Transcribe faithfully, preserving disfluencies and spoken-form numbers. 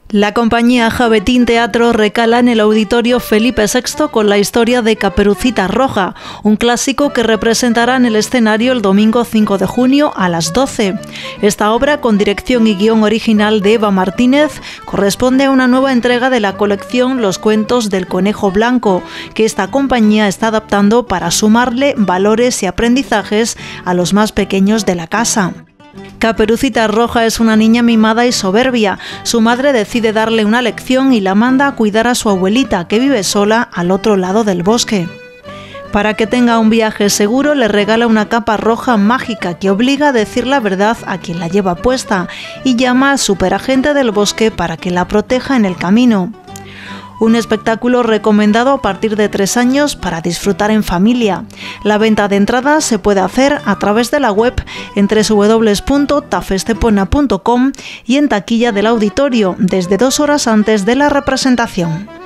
La compañía Javetín Teatro recala en el Auditorio Felipe sexto con la historia de Caperucita Roja, un clásico que representará en el escenario el domingo cinco de junio a las doce. Esta obra, con dirección y guión original de Eva Martínez, corresponde a una nueva entrega de la colección Los cuentos del conejo blanco, que esta compañía está adaptando para sumarle valores y aprendizajes a los más pequeños de la casa. Caperucita Roja es una niña mimada y soberbia. Su madre decide darle una lección y la manda a cuidar a su abuelita, que vive sola al otro lado del bosque. Para que tenga un viaje seguro, le regala una capa roja mágica que obliga a decir la verdad a quien la lleva puesta y llama al superagente del bosque para que la proteja en el camino. Un espectáculo recomendado a partir de tres años para disfrutar en familia. La venta de entradas se puede hacer a través de la web en doble u doble u doble u punto tafestepona punto com y en taquilla del auditorio desde dos horas antes de la representación.